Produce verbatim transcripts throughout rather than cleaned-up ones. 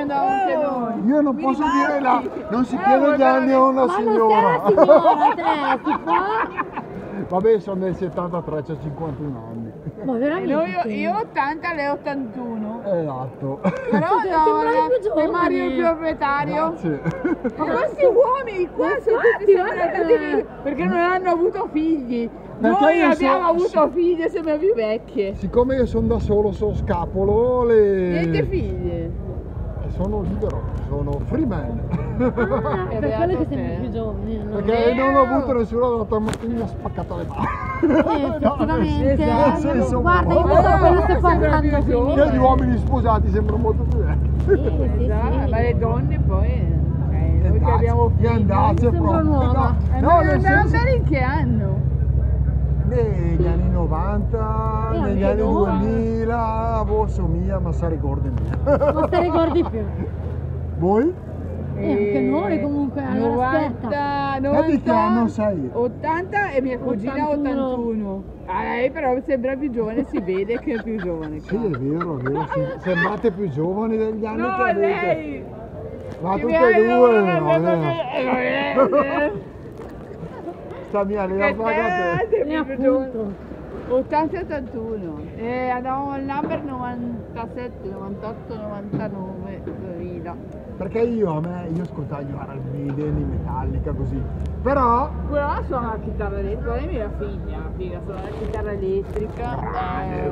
andavamo anche noi. Io non posso dire la... non si chiede gli anni a una signora. Ma non sei una signora, te, si fa? Vabbè, sono del settantatré, c'ho cinquantuno anni. Ma veramente? Noi, io ottanta, lei ottantuno. Esatto. Però no, è Mario il proprietario. Grazie. Ma questi uomini qua sono tutti separati perché non hanno avuto figli. Perché Noi io abbiamo so- avuto figlie, siamo più vecchie. Siccome io sono da solo, sono scapolo, le... Niente figlie. sono libero, sono free man. Ah, per beato quello che te. siamo più giovani. No? Perché non ho avuto nessuna data mattina mi ha spaccato le mani. Eh, effettivamente. Nel senso, Guarda, io oh, non so quello che sto sembra parlando. più quindi- giovane. Io gli uomini sposati sembrano molto più vecchi. Sì, sì, sì. Esatto, ma le donne poi. eh, noi che abbiamo Gli figli. andazzi sembra proprio. nuova. Eh, No, ma nel dobbiamo senso, andare in che anno? negli anni novanta, E negli anche anni noi. duemila, boh, so mia, ma sa ricordi mia. Non te ricordi più. Voi? E anche noi comunque, allora aspetta. novanta, Te di che anno sei? ottanta e mia cugina ottantuno. ottantuno. A lei però sembra più giovane, si vede che è più giovane. Sì, è vero, è vero, sì. Sembrate più giovani degli anni No, che avete. lei! Ma Che tutte mi e ha- due, non è- vabbè. non è- Sta mia lì Che a te pagate. sei E più giovane. appunto. ottanta e ottantuno. E andavamo al number novantasette, novantotto, novantanove, duemila. Perché io a me, io ascoltavo gli Iron Maiden, i Metallica, così. Però, Però suona la chitarra elettrica, lei è mia figlia, figa, suona la chitarra elettrica. Eh,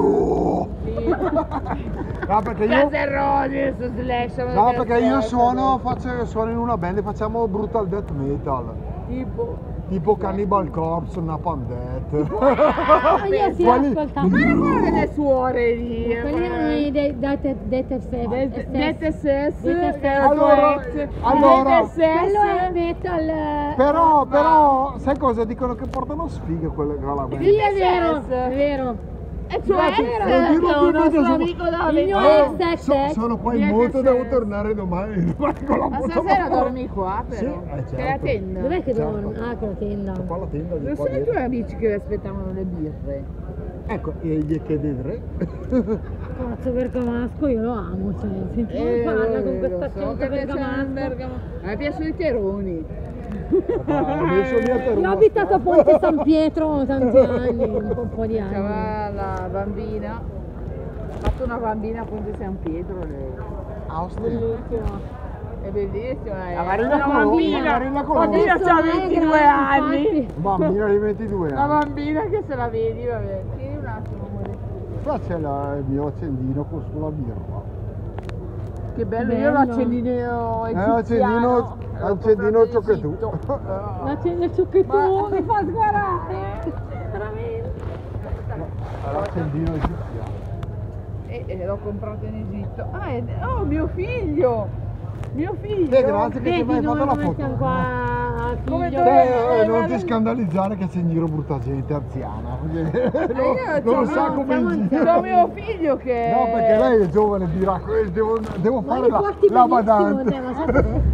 sì. no perché io, Guns N' Roses, su Slash. no, perché io suono, faccio, suono in una band e facciamo brutal death metal. Tipo. Tipo Cannibal Corpse, Napalm Death. Ah, io sì, Quali- ascolta. Ma non quello delle suore lì. Quelli erano i Death S Death S S, Death che era il tuo Allora, ex. allora. Death Quello è S S. metal. eh, Però, però, sai cosa? Dicono che portano sfiga quelle con la band. Sì, è vero, Death S S. è vero. E tuo Guarda, ex, non che è dirlo un più nostro perché amico da Il mio vent'anni. ex ex So- ex. sono qua in Via moto, che devo sei. tornare domani. domani con la Ma moto. stasera dormi qua però. Sì, eh, Che è la certo. tenda. Dov'è che Certo. dormi? Ah, con la tenda. Qua la tenda di Non qua sono i dietro. tuoi amici che aspettavano le birre. Ecco, e gli chiedere. Cazzo bergamasco, io lo amo, cioè, sentiamo Eh, parla con lo questa so accento che piacciono il bergamasco. bergamo. A me piacciono i teroni. Ho messo mia Io ho terra. abitato a Ponte San Pietro tanti anni, un po', un po' di anni. C'aveva la bambina. Ha fatto una bambina a Ponte San Pietro lei. Austria. Bellissima. È bellissima. È La Marina una Colombo, bambina. la Marina La Colombo. bambina Adesso c'ha è ventidue grande, anni. infatti. Bambina di ventidue La anni. bambina che se la vedi, vabbè. Tieni un attimo, amore. Qua c'è la- il mio accendino con sulla birra. Che bello, Bello. io l'accendino È egiziano. un accendino, l'ho accendino comprato ciò che in tu. Egitto. L'accende il ciucchettù, Ma- mi fa sguarare. Veramente. L'accendino egiziano. E, e l'ho comprato in Egitto. Ah, è, oh, mio figlio! Mio figlio! Eh, grazie che ti Vedi hai fatto noi la come foto. siamo qua, Come figlio. dove- Te, eh, non guarda- ti scandalizzare che c'è in giro brutta gente anziana. Perché io non, non c'ho- sa no, come siamo in anziani. giro. C'ho mio figlio che... No, perché lei è giovane, dirà, "Eh, devo, devo Ma fare li la, porti la benissimo, badante. te, ma sai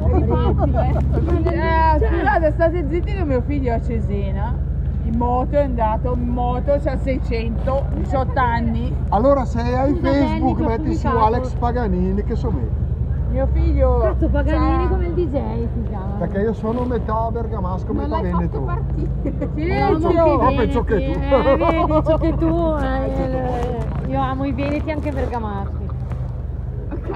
che- Eh, scusate, state zitti che mio figlio è a Cesena. In moto è andato, in moto, c'ha seicento, diciotto anni. Allora se hai Scusa, Facebook Danny, metti su pubblicato. Alex Paganini che so me. Mio figlio... Cazzo, Paganini c'ha- come il D J si chiama. Perché io sono metà bergamasco, Non metà l'hai fatto veneto. partire. Eh, Silenzio! anche i No, penso che veneti, tu. eh, vedi, ciò che tu, eh, eh, io amo i veneti anche bergamaschi. Ok.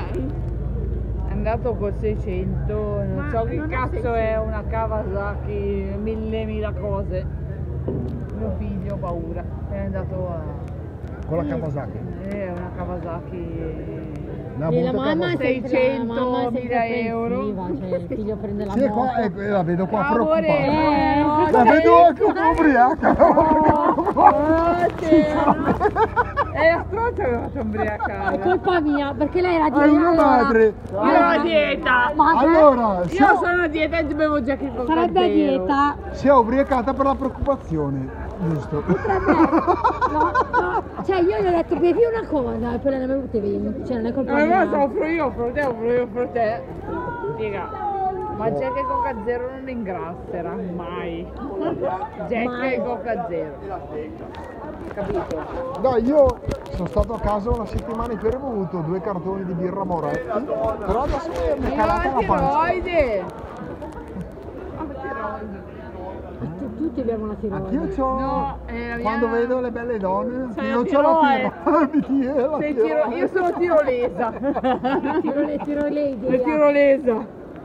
È andato col seicento, non Ma so che non è cazzo seicento. è una Kawasaki, mille mila cose. Mio figlio ha paura, è andato a... Con la Kawasaki. È una Kawasaki... Una E la brutta mamma è Kawasaki. sempre, la mamma è sempre seicentomila euro. apprensiva, cioè il figlio prende la Sì, è moto. qua, ecco, la vedo qua Amore, preoccupata. Eh, no, La cioè- vedo anche un po' ubriaca. Oh, sì. È la stronza che mi ha fatto È ubriacare. colpa mia, perché lei era di Hai una madre. Io ho la dieta. Ma Allora, si Io è, sono a dieta e bevo già che coca sarebbe a zero. dieta. si è ubriacata per la preoccupazione, giusto? No, no, cioè io gli ho detto bevi una cosa e poi le ne bevute venti, cioè non è colpa Ma mia. no, offro io, offro te, offro io, offro te. Dica, ma Jack e Coca Zero non ingrasserà mai. Jack Mai. e Coca Zero. Capito? No, io sono stato a casa una settimana in fermo, ho avuto due cartoni di birra Moretti, però adesso mi è Io calata ho la pancia. tiroide. Tu- Tutti abbiamo una tiroide. Anch'io c'ho, No, è la mia- quando vedo le belle donne, C'hai io la c'ho la tiroide. tiroide. la Sei tiro- tiroide. Io sono tirolesa. Tiro le tiro le idee. Le tirolesa.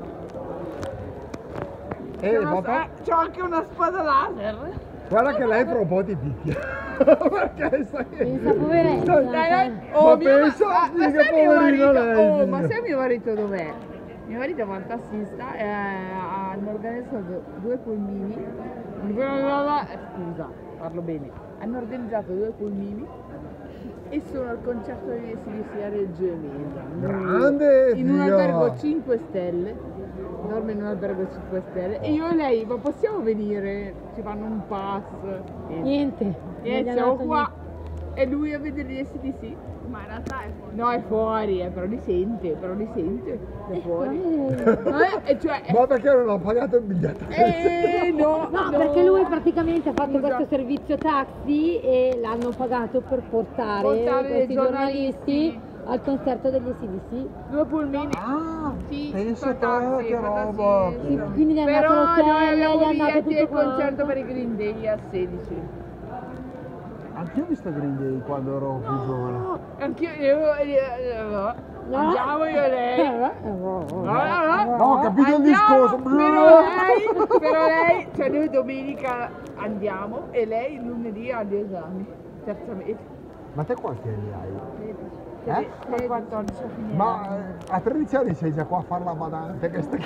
Eh, C'ho una- papà, C'ho anche una spada laser. guarda che lei fra un po' ti picchia. Perché sai... Pensa poveretta. Sta- Dai, dai. Ma Oh, mio pensa, ma, sì, ma che sai mio poverino marito? lei, Oh, figa. ma sai mio marito dov'è? Mio marito è fantassista e hanno organizzato due pulmini. Eh, Scusa, parlo bene. Hanno organizzato due pulmini e sono al concerto di A C D C a Reggio Emilia. Grande, In un figa. albergo cinque stelle. Dorme in un albergo cinque stelle. E io e lei, ma possiamo venire? Ci fanno un pass. E Niente. e non gli hanno siamo dato qua. E lui a vedere gli A C D C. Ma in realtà è fuori. No, è fuori, eh, però li sente, però li sente. È fuori. niente. Eh, e cioè, Ma perché non ho pagato il biglietto? eh, no, No, perché lui praticamente ha fatto Scusa. questo servizio taxi e l'hanno pagato per portare, Portare questi i giornalisti giornalisti. al concerto degli A C D C. due pulmini. Ah, Sì, pensa te fantastici, che roba. fantastici. Sì, quindi gli hanno Però dato noi l'hotel, abbiamo gli hanno dato biglietti al tutto quanto. concerto per i Green Day a sedici. Anch'io ho visto Green Day quando ero più giovane. No, anch'io io, io- io- andiamo io e lei. No, No, ho capito il Andiamo, discorso. Però lei, però lei, cioè noi domenica andiamo e lei lunedì ha gli esami. Terza media. Ma te quanti anni hai? Eh? Con quattordici a finire. Ma eh, a tredici anni sei già qua a fare la badante che sta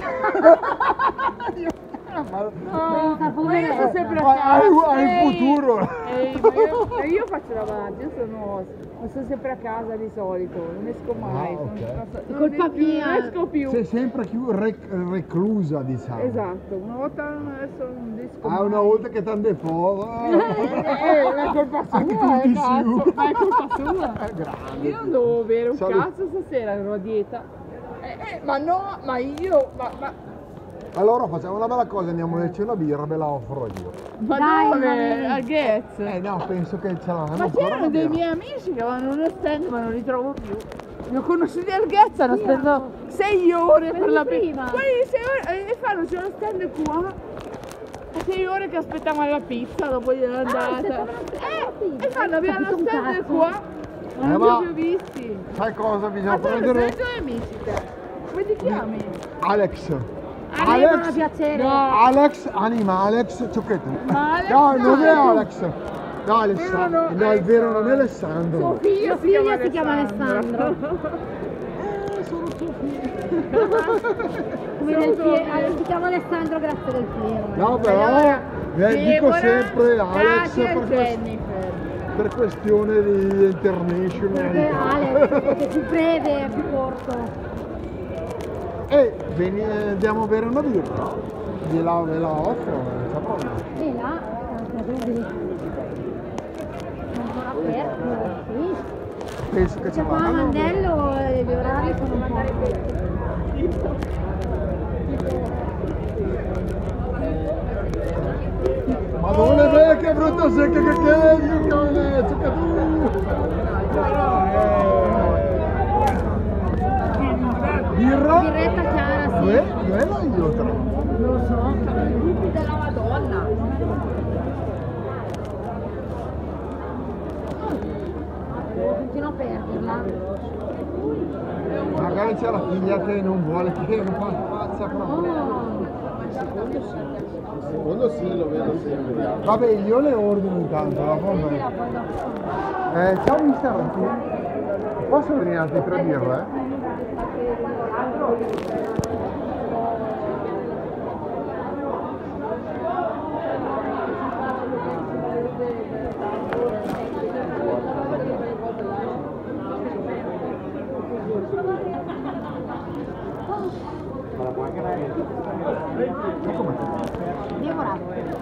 No, Pensa, ma io sono sempre a Ma casa. hai- hai il Ehi, futuro. ehi, ma io, ma io faccio la badante, io sono, ma sono sempre a casa di solito, non esco mai. Ah, sono- ok. non, Colpa non- mia. non esco più. Sei sempre più rec- reclusa, diciamo. Esatto, una volta adesso non esco Ah, mai. una volta che t'hanno defoto. Eh, ma è colpa sua, Anche eh, tutti cazzo, su. ma è colpa sua. Grande. Io non dovevo bere un Salut. cazzo stasera, ero a dieta. Eh, eh, ma no, ma io, ma, ma, Allora facciamo una bella cosa, andiamo a berci una birra, ve la offro io. ma Dai, dove? va bene. A Ghezz? Eh no, penso che ce l'hanno Ma ancora c'erano una dei birra. miei amici che avevano uno stand ma non li trovo più. Li ho conosciuti al Ghezz, hanno speso sei ore per Quelli la prima. pizza. Quelli sei ore, e fanno c'è uno stand qua. E sei ore che aspettavano la pizza dopo gliel'ho andata. aspettavano la pizza. E fanno, abbiamo Capito uno un stand cazzo. qua. Eh, Non li ma- ho più visti. Sai cosa bisogna Ma tu sei prendere? i tuoi amici te? Come ti chiami? Alex. A me fanno Alex. piacere. No. Alex, anima Alex, ciocchetti. Ma Alex No, il nome è no. Alex. No, Alessandro. Vero, no, No, il vero nome è Suo Alessandro. figlio, Mio si, chiama figlio si chiama Alessandro. Eh, sono suo figlio. Come del Piero. Ah, si chiama Alessandro grazie del Piero. No, però Allora, eh, dico Deborah, sempre Alex Katia e per, quest- Jennifer. per questione di Perché international. Alex, perché è più breve, è più corto. E veni- eh, andiamo a bere una birra. Gliela ve la offro, non c'è problema. E là, eh, vedi. Ancora aperto, sì. Penso che ce C'è qua a l'hanno. Mandello e gli orari sono un po'. Madonna mia, che brutta secca che che che non è, ciocca tu. Birra? Birretta chiara, sì. Due? Due la io tre. Non lo so. Della Madonna. Continuo a perderla. Magari c'è la figlia che non vuole che non fa faccia proprio. Oh. Secondo sì, lo vedo sempre. Vabbè, io le ordino intanto, la Prendila bomba. poi dopo. Eh, ciao mister. Posso ordinarti tre birre? Deborah.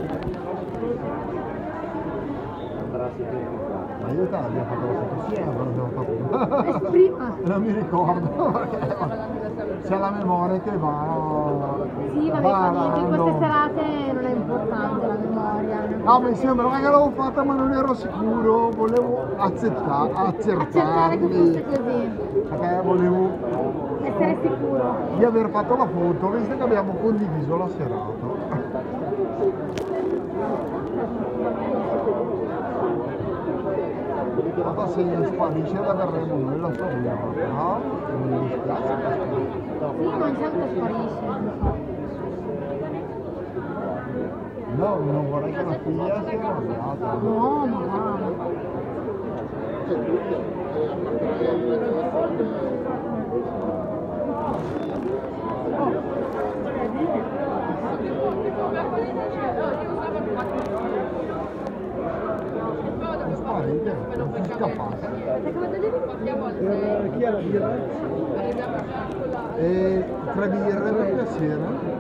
Ma io te l'abbiamo fatto la fotografia, non abbiamo fatto. Prima. Non mi ricordo. c'è la memoria che va. Sì, ma va in queste random. serate non è importante la memoria. No, mi sembra che l'avevo fatta ma non ero sicuro, volevo accettare, Accettare che accertarli, fosse così, perché volevo essere sicuro. di aver fatto la foto, visto che abbiamo condiviso la serata. Guarda se sparisce da Berremo noi la troviamo, no? Mi dispiace. Sì, ma ogni tanto sparisce. No, non vorrei che la figlia sia arrabbiata. No, ma va. È sparita, non si scappata. Eh, chi è la birra? E tre birre per piacere.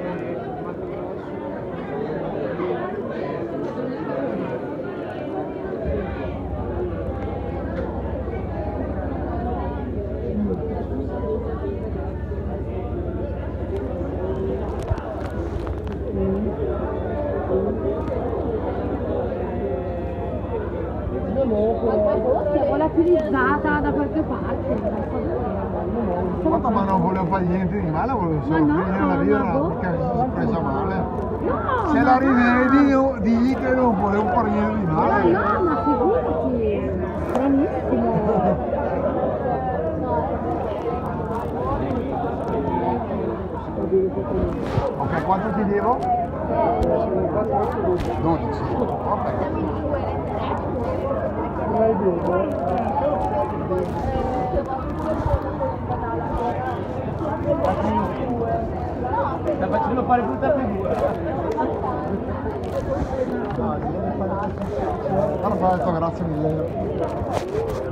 Siamo l'utilizzata da qualche parte. Guarda, ma non volevo fare niente di male, volevo solo Ma no, finire la ma birra boh. perché si è presa male. No, Se ma la dai. rivedi, io- digli che non volevo fare niente di Ma male. no, ma figurati. Stranissimo. Ok, quanto ti devo? dodici. Ok. Sta facendo fare brutta figura. Perfetto, grazie mille.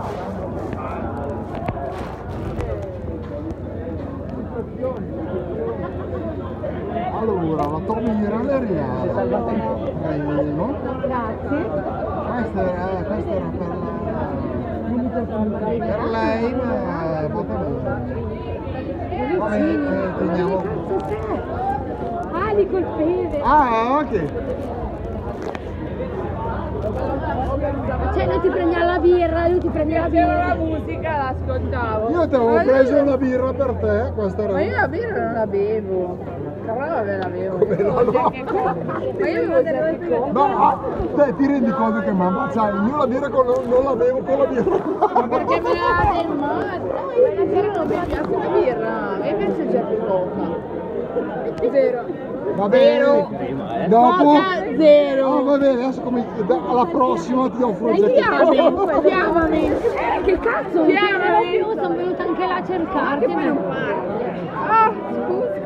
Allora, la torniera le reale. Prego. Grazie. Questa era, questa era per, la, per lei, ma va bene. Vabbè, eh, teniamo. Ah, di colpeve. Ah, ok. Cioè noi ti prendiamo la birra, lui ti prende la Facevo la birra. musica, l'ascoltavo. Io ti avevo Ma preso io- una birra per te, questa era. Ma io la birra non la bevo. Però vabbè la bevo. Come no? Ma io bevo già che cosa. No, te ti rendi conto che mamma, sai, io la birra con, non la bevo con la birra. Ma perché me la del male? No, io la birra non mi piace la birra. A me piace già più coca. Zero. Va bene. Dopo. Coca zero. Oh, va bene, adesso come da- alla prossima ti offro il Chiamami, chiamami. Eh, che cazzo, non ti Chiamami. vedevo più, sono venuta anche là a cercarti. Che poi non parli. Ah, scusa.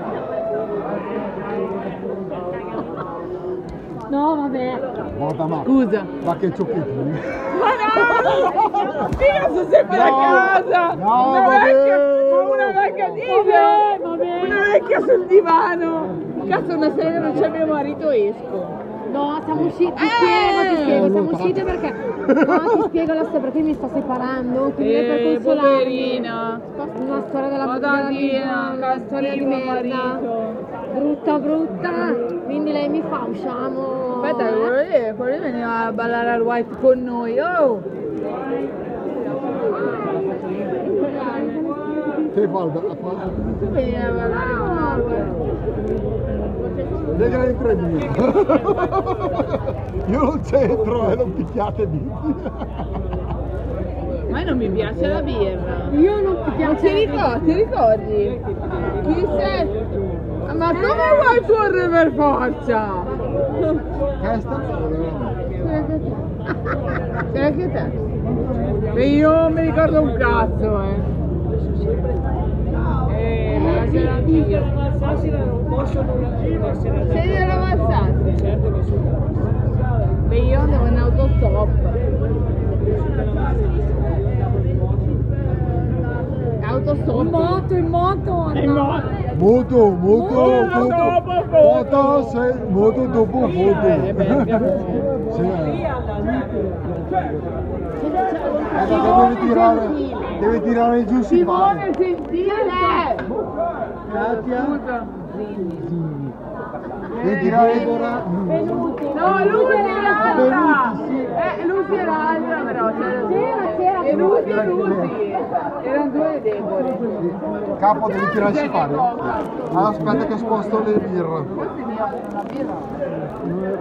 No, vabbè. Guarda, ma, Scusa. ma che ciocchettini. Ma no! Io sono sempre a No, casa! no, una va vecchia, bene. ma una vecchia Vabbè, diva! vabbè. Una vecchia sul divano! Cazzo, una sera non c'è mio marito, esco! No, siamo usciti, ti Eh! spiego, ti spiego, siamo usciti perché... No, ti spiego la storia, perché mi sta separando, quindi è per Eh, consolarmi. poverina! Una storia della Madonnina, una storia di cattivo merda. marito. Brutta, brutta. Quindi lei mi fa, usciamo. Aspetta, quello lì, quello lì veniva a ballare al white con noi, oh! Che fa? fa- Tu veniva a ballare con noi! Le grandi cremini. Io non c'entro e non picchiate di. Ma non mi piace la birra! Io non ti Ma piace. ti ricordi? Ti ricordi? Chi sei? Ma come vuoi correre per forza? Questa? Sei anche te? E io non mi ricordo un cazzo, eh. Eh, me la c'era anch'io. Sei della Mazzassi? E io andavo in autostop. Autostop. In moto, in moto. In no. moto. Moto, moto, Moto, dopo moto, foto. moto, sei- moto dopo foto. Eh, perché? Sì, eh. deve tirare, deve tirare giù si fa. Simone Gentile! Katia. Devi tirare ora. No, lui era l'altra! Eh, Lucy era l'altra però, c'era c'era e Lucy e Lucy! Erano due deboli. Capo, devi tirare si fare. Ah, aspetta che sposto le birre. Forse mi offre una birra.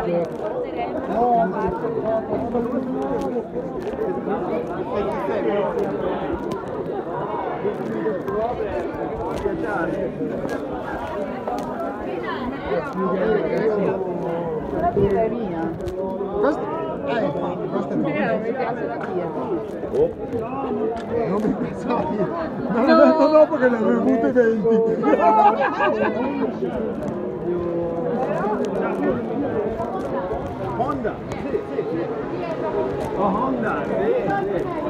La birra è mia. Questa, eh, questa è mia. Mi piace la birra. Non mi pensavo io. Me l'ha detto dopo che ne avevo avute venti. Honda, sì, sì, sì. Oh, Honda, sì, sì.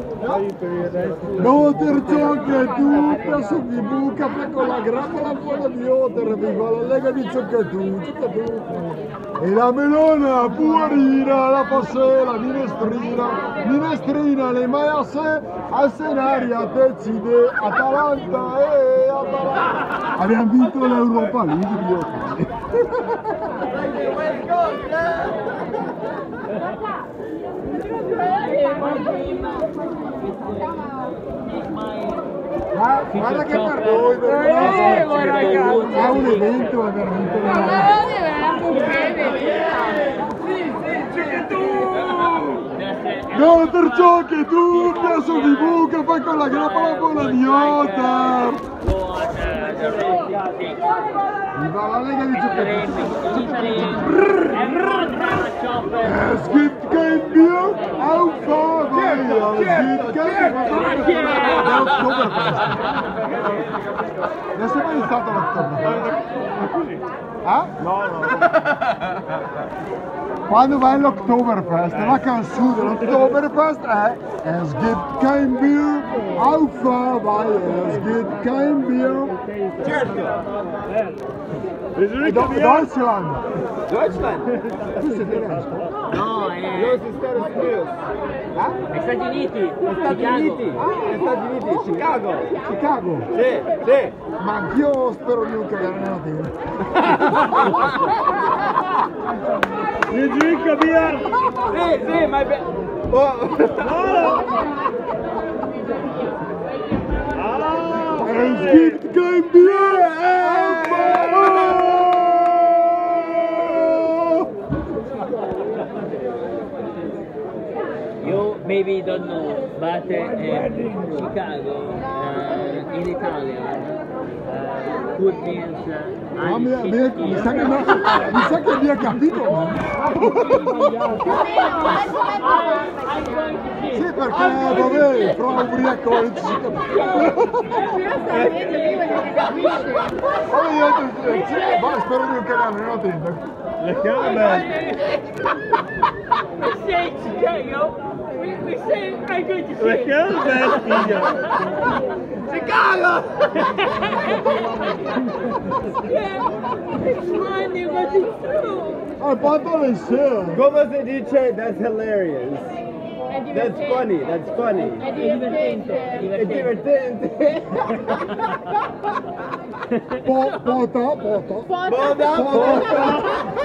No, terzo che tu, presso di buca, con la grappola buona di Otter, viva la lega di Zoccatù, Zoccatù. E la melona, puarina, la passera, minestrina, minestrina, le mai a sé, a Senaria, decide, Atalanta e Atalanta. Abbiamo vinto l'Europa League, io. Ma guarda che per noi, per noi Eh, ma ragazzi. è un evento, è veramente un Ma evento. non è un buffet, sì, sì, tu! No, perciò che tu, peso di buca, fai con la grappola buona di Otter. Viva la Lega di Es gibt kein Bier auf Hawaii. Es gibt kein Bier. È Oktoberfest. Adesso è iniziato l'Oktoberfest. Eh? No, no. Quando vai all'Oktoberfest, la canzone dell'Oktoberfest è Es gibt kein Bier auf Hawaii. Es gibt kein Bier. Certo. Do- Deutschland. Deutschland? Tu sei tedesco? No, Io è si Estados Unidos. Eh? Stati Uniti, Stati Chicago. Uniti. Stati Uniti, Chicago. Chicago. Sì, sì. Ma anch'io spero di non cagare nella tenda. You drink a beer? Sì, sì, ma è be- oh. No! Ah! Es gibt kein Bier auf Hawaii. You maybe don't know, but uh, Chicago uh, in Italian uh, food means uh, Ma mi, mi, mi sa che no, mi sa che mi ha capito. Ma. Sì, perché vabbè, fra ubriaco non ci si capisce. Allora io sì, ma spero di non cagare nella tenda. Le chiame? We say Chicago. We, we say I'm going to Le say. chiame, figlio? Chicago. Yeah, it's funny, but it's true. Ah, fatto le sere. Come si dice? That's hilarious. That's funny, that's funny. È divertente. È divertente. Po, pota, pota. Boda, boda.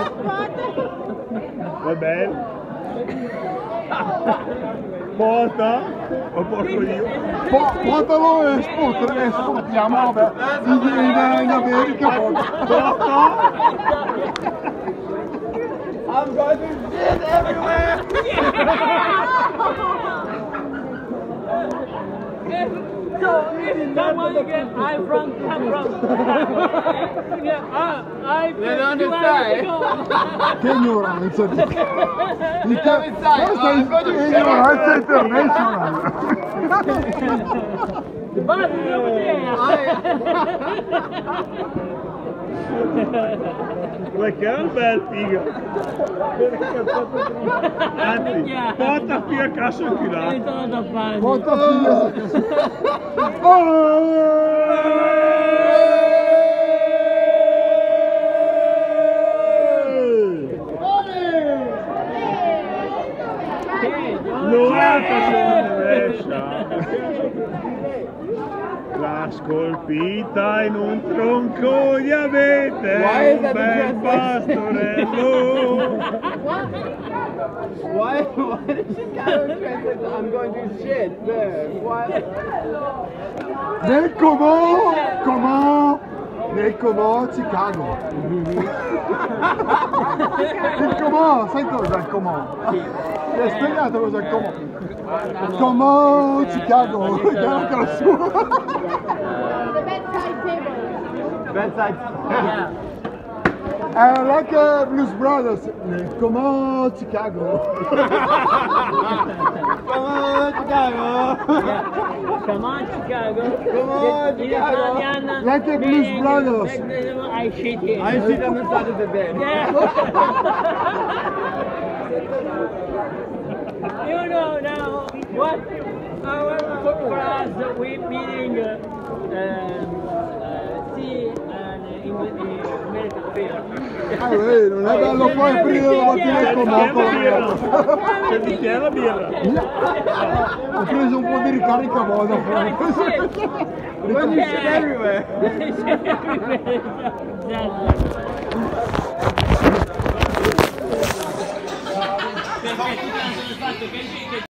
Va bene. Porta. O porco io. Po, potalo e spot, e sportiamo, vabbè. In, in, in America, pota. I'm going to shit everywhere. So, if someone again, I'm from, I'm from. Yeah, uh, I don't two understand. hours ago. Che ignoranza. Di... Questa sai, è ignoranza internazionale. The bus is over Perché è un bel figo. Anzi, porta qui a casa il there. chilato. It's all da fare. Pota figlia. Che Vita in un tronco di abete, un bel pastorello. Why? Why did Chicago translate to I'm going through shit there? Why? Nel Comò, Comò, nel Comò Chicago. Il Comò, sai cosa è il Comò? Ti hai spiegato cosa è il Comò? Comò Chicago, che è anche la sua. The bedside table. Bedside. Yeah. È like uh, Blues Brothers, nel Comò Chicago. Come on, Chicago. Yeah. Come on, Chicago. Come on, In Chicago. Italian, Like the Blues meaning, Brothers. I shit in. I sit on the side of the bed. Yeah. You know now what our phrase we meaning uh, uh, see an English American film. Ah, vedi, non è bello poi aprire la mattina il Comò con la birra. C'è di chi è la birra? Ho preso un po' di ricarica moda. When you shit everywhere. Exactly.